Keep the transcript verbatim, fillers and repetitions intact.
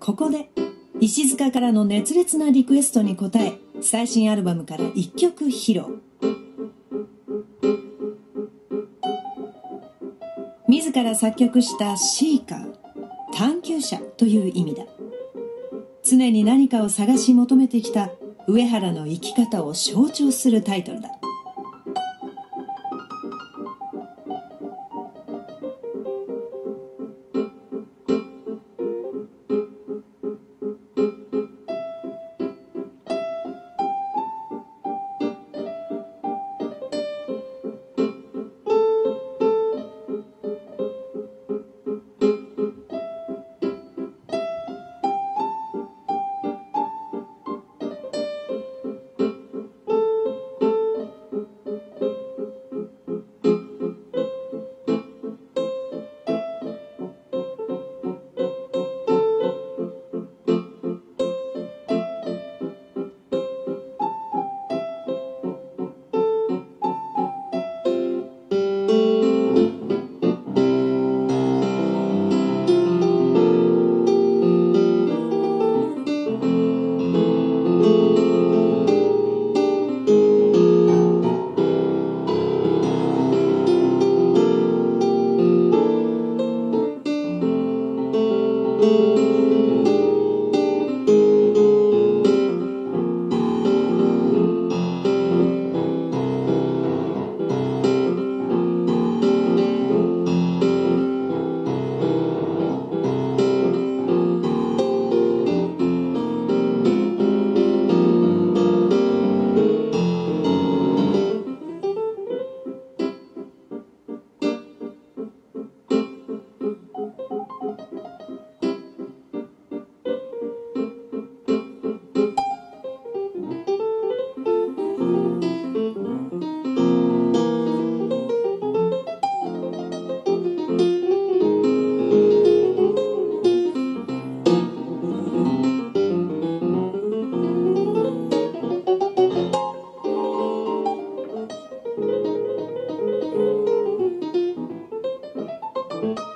ここで石塚からの熱烈なリクエストに応え、最新アルバムからいっきょく披露。自ら作曲したシーカー、探求者という意味だ。常に何かを探し求めてきた上原の生き方を象徴するタイトルだ。 うん。